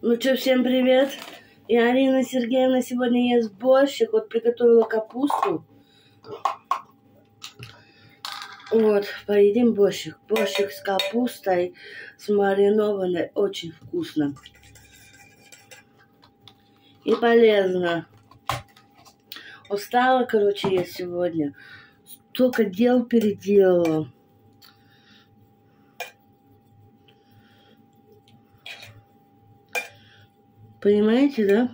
Ну что, всем привет! Я Арина Сергеевна. Сегодня ест борщик. Вот приготовила капусту. Вот, поедим борщик. Борщик с капустой, с маринованной. Очень вкусно. И полезно. Устала, короче, я сегодня. Столько дел переделала. Понимаете, да?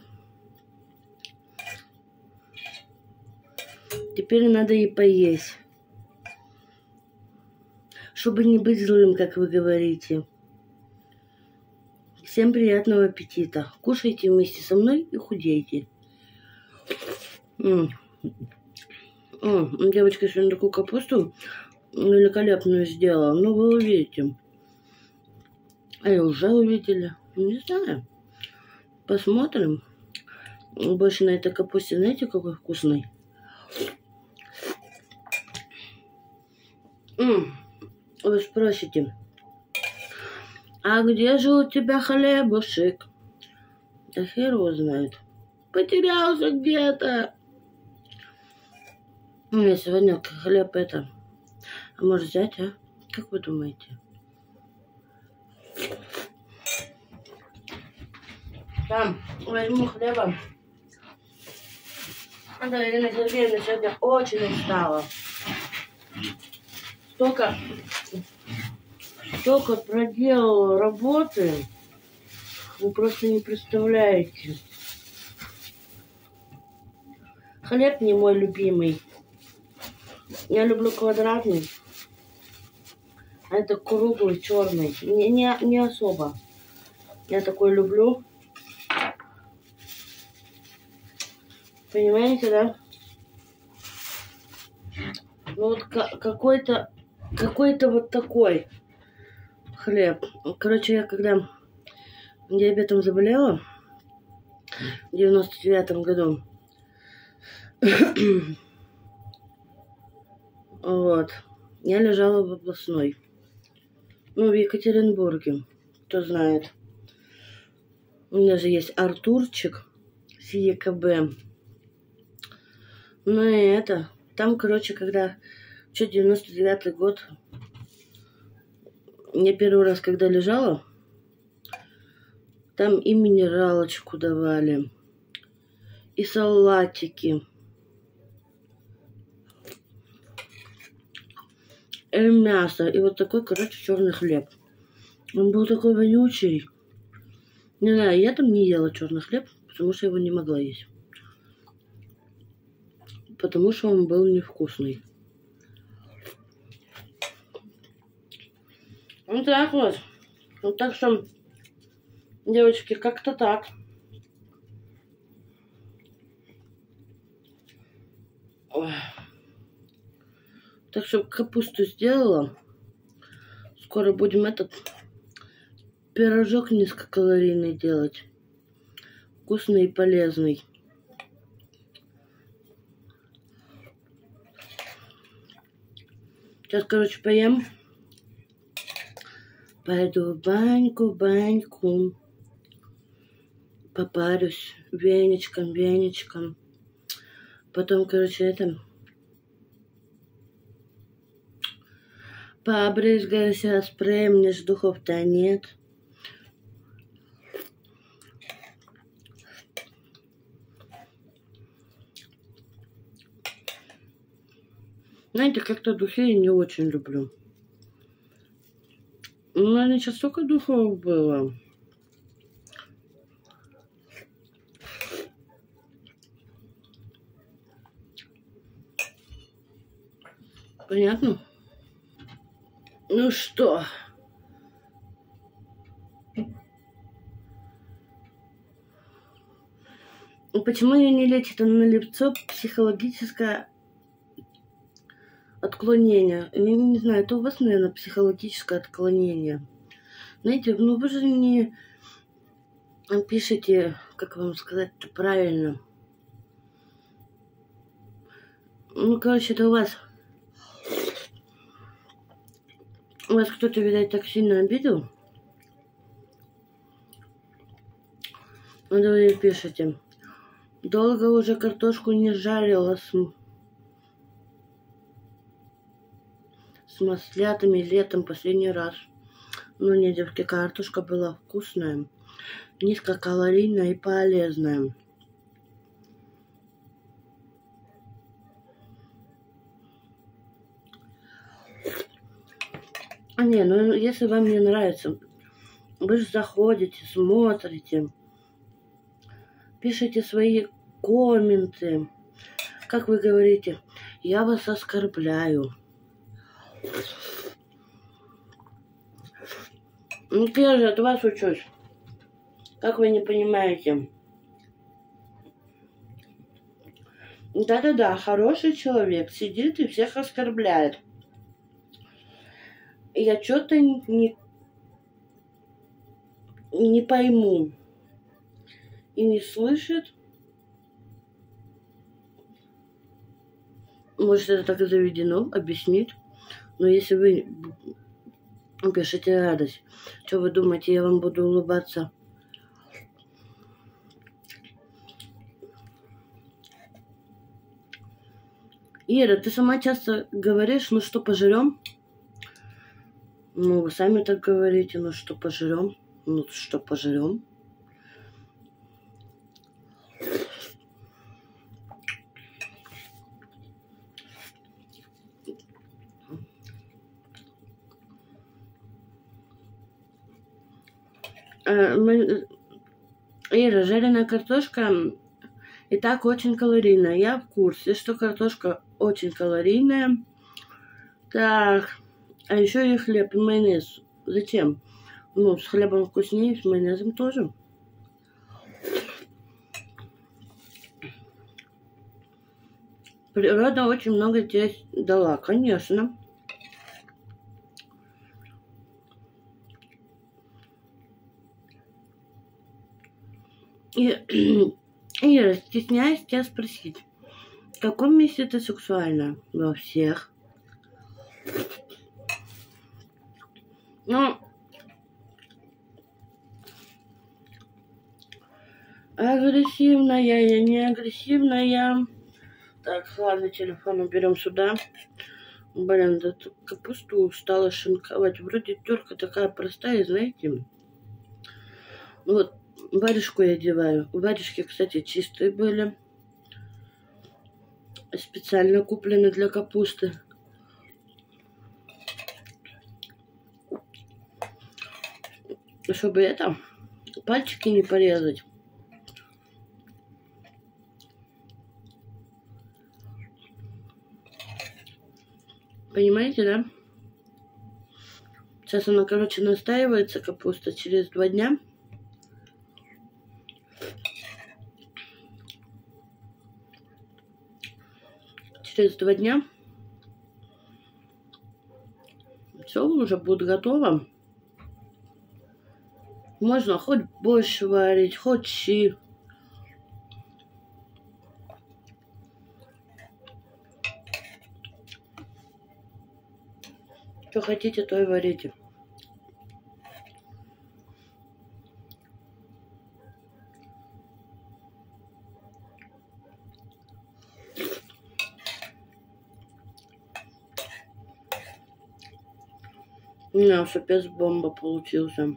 Теперь надо и поесть. Чтобы не быть злым, как вы говорите. Всем приятного аппетита. Кушайте вместе со мной и худейте. Девочка сегодня такую капусту великолепную сделала. Ну, вы увидите. А я уже увидели. Не знаю. Посмотрим. Больше на этой капусте, знаете, какой вкусный? Вы спросите, а где же у тебя хлебушек? Да хер его знает. Потерялся где-то. Я сегодня хлеб это... А может взять, а? Как вы думаете? Там, возьму хлеба. Это Ирина Сергеевна сегодня очень устала. Столько проделала работы. Вы просто не представляете. Хлеб не мой любимый. Я люблю квадратный. А это круглый, черный. Не особо. Я такой люблю. Понимаете, да? Ну вот какой-то вот такой хлеб. Короче, я когда диабетом заболела в 99-м году, вот, я лежала в областной. Ну, в Екатеринбурге, кто знает. У меня же есть Артурчик с ЕКБ. Ну и это, там, короче, когда, 99-й год, я первый раз, когда лежала, там и минералочку давали, и салатики, и мясо, и вот такой, короче, черный хлеб. Он был такой вонючий. Не знаю, я там не ела черный хлеб, потому что его не могла есть. Потому что он был невкусный. Вот так вот. Вот так что, девочки, как-то так. Ой. Так что капусту сделала. Скоро будем этот пирожок низкокалорийный делать. Вкусный и полезный. Сейчас, короче, поем. Пойду в баньку. Попарюсь веничком. Потом, короче, это... Побрызгаюсь спреем, мне ж духов-то нет. Знаете, как-то духи я не очень люблю. Ну, наверное, сейчас столько духов было. Понятно? Ну что? Почему ее не лечит на лицо психологическое отклонение? Я не знаю, это у вас, наверное, психологическое отклонение. Знаете, ну вы же не пишете, как вам сказать-то правильно. Ну, короче, это у вас кто-то, видать, так сильно обидел, Вот вы пишете. Долго уже картошку не жарила с маслятами летом последний раз. Ну не, девки, картошка была вкусная, низкокалорийная и полезная. А не, ну если вам не нравится, вы же заходите, смотрите, пишите свои комменты. Как вы говорите, я вас оскорбляю. Ну я же от вас учусь. Как вы не понимаете? Да-да-да, хороший человек сидит и всех оскорбляет. Я что-то не пойму. И не слышит. Может, это так и заведено, объяснит. Но если вы пишите радость, что вы думаете, я вам буду улыбаться? Ира, ты сама часто говоришь, ну что, пожрем? Ну, вы сами так говорите, ну что, пожрем? Ну что, пожрем? Ира, жареная картошка и так очень калорийная. Я в курсе, что картошка очень калорийная. Так, а еще и хлеб, и майонез. Зачем? Ну, с хлебом вкуснее, с майонезом тоже. Природа очень много здесь дала, конечно. И Ира, стесняюсь тебя спросить, в каком месте ты сексуальна? Во всех. Ну, агрессивная я, не агрессивная. Так, ладно, телефон уберем сюда. Блин, да тут капусту устала шинковать. Вроде терка такая простая, знаете. Вот, варежку я одеваю. Варежки, кстати, чистые были. Специально куплены для капусты. Чтобы это, пальчики не порезать. Понимаете, да? Сейчас она, короче, настаивается, капуста, через 2 дня. Через 2 дня все уже будет готово. Можно хоть борщ варить, хоть щи. Что хотите, то и варите. У меня шапец бомба получился.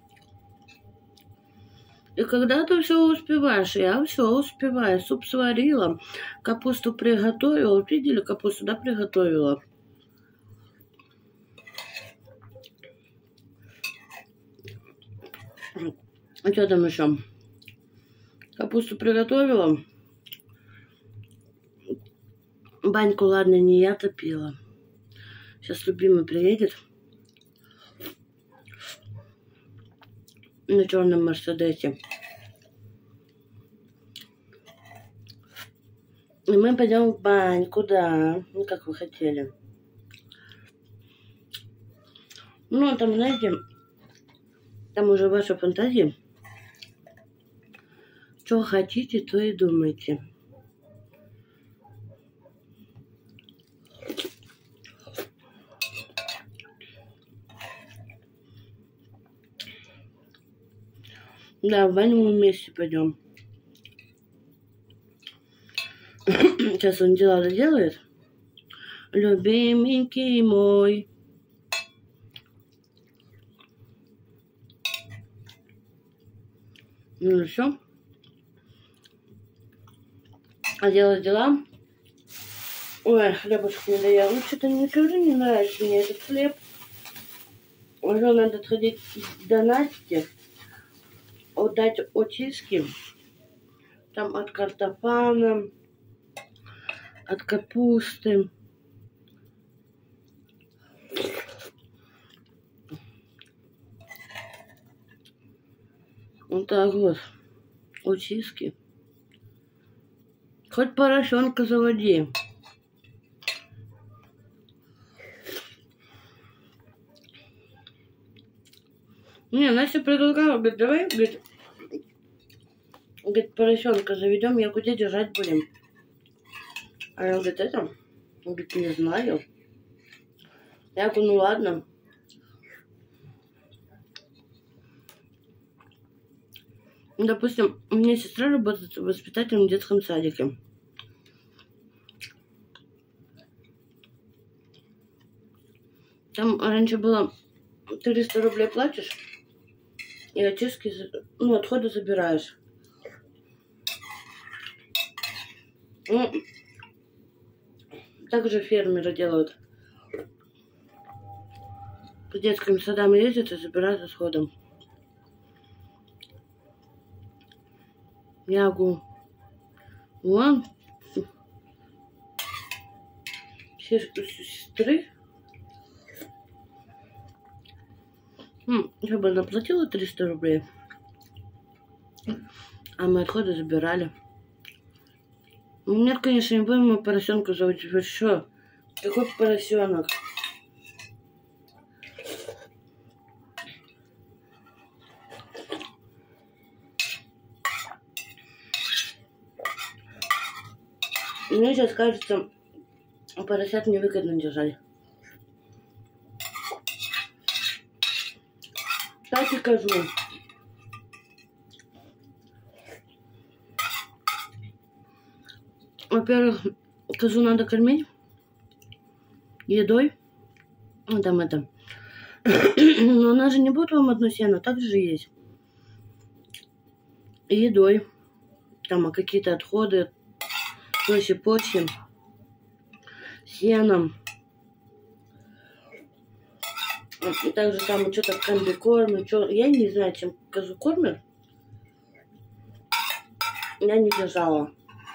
И когда ты все успеваешь, я все успеваю. Суп сварила, капусту приготовила. Вот видели, капусту, да, приготовила? А что там еще? Капусту приготовила. Баньку, ладно, не я топила. Сейчас любимый приедет. На черном Мерседесе. И мы пойдем в баньку, да. Ну, как вы хотели. Ну, там, знаете, там уже ваши фантазии. Что хотите, то и думайте. Да, в баню мы вместе пойдем. Сейчас он дела доделает. Любименький мой. Ну все. А делать дела. Ой, хлебушек не доел. Ну что-то никогда не нравится мне этот хлеб. Уже надо сходить до Насти. Отдать очистки. Там от картофана, от капусты. Вот так вот. Очистки. Хоть поросенка заводи. Не, Настя предлагала, говорит, давай, говорит, поросенка заведем, я где держать будем? А я, говорит, это, говорит, не знаю. Я говорю, ну ладно. Допустим, у меня сестра работает воспитателем в детском садике. Там раньше было 300 рублей платишь, и очистки, ну, отходы забираешь. Ну, так же фермеры делают. По детским садам ездят и забирают отходы. Я говорю, вон, сестры, я бы она платила 300 рублей, а мы отходы забирали. Нет, конечно, не будем мы поросенка заводить. Вы что? Какой поросенок? Мне сейчас кажется, поросят невыгодно держать. Так и скажу. Во-первых, козу надо кормить едой. Ну, там это. Но она же не будет вам одно сено, так же есть. И едой. Там какие-то отходы, прочее, почве, сеном. И также там что-то комбикорм, что. Я не знаю, чем козу кормят. Я не держала.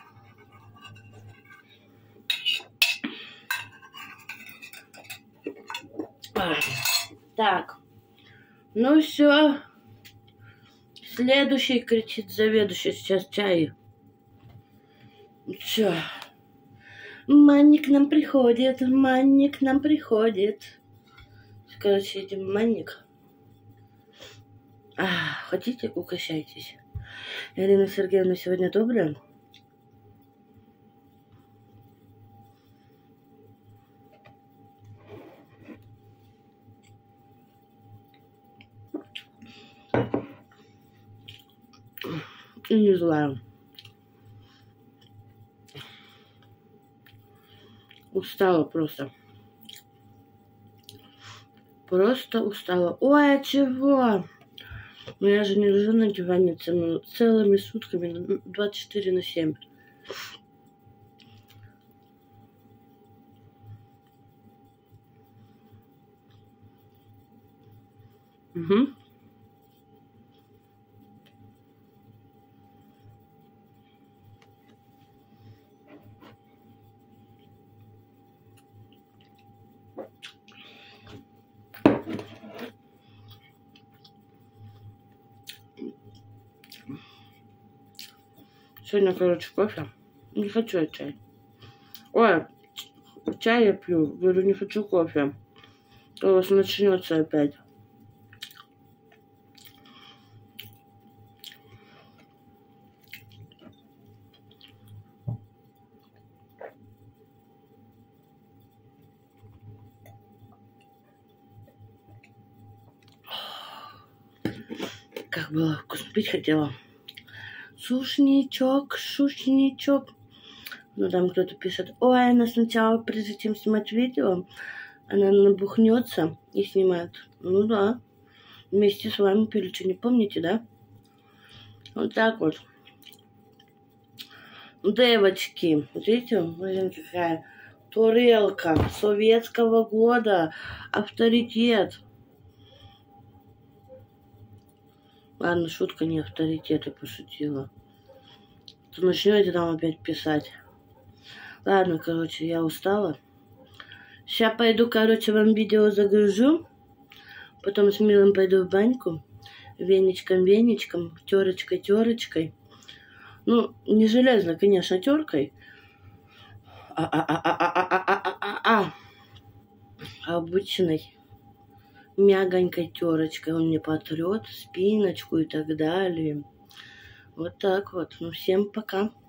Так. Ну все. Следующий кричит заведующий. Сейчас чай. Чё? Манник к нам приходит. Манник к нам приходит. Короче, идем манник. Хотите, угощайтесь. Ирина Сергеевна сегодня добрая? И не злая. Устала просто. Просто устала. Ой, а чего? Ну я же не лежу на диване целыми сутками, 24/7. Угу. Сегодня, короче, кофе. Не хочу я чай. Ой, чай я пью. Говорю, не хочу кофе. То у вас начнется опять. Так было вкусно, пить хотела. Сушничок, шушничок. Ну, там кто-то пишет, ой, она сначала, прежде чем снимать видео, она набухнется и снимает. Ну да, вместе с вами пили, что не помните, да? Вот так вот. Девочки, видите, блин, какая турелка советского года, авторитет. Ладно, шутка, не авторитет, я пошутила. То начнете там опять писать. Ладно, короче, я устала. Сейчас пойду, короче, вам видео загружу. Потом с Милым пойду в баньку. Веничком, терочкой. Ну, не железной, конечно, теркой. Обычной мягонькой терочкой. Он мне потрет спиночку и так далее. Вот так вот. Ну, всем пока.